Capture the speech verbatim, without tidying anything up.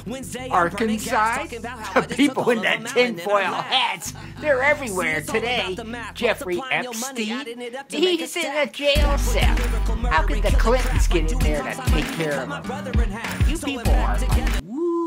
Arkansas? The people in the tinfoil hats, they're everywhere today. Jeffrey Epstein, he's in a jail cell. How could the Clintons get in there to take care of him? You people are... Woo.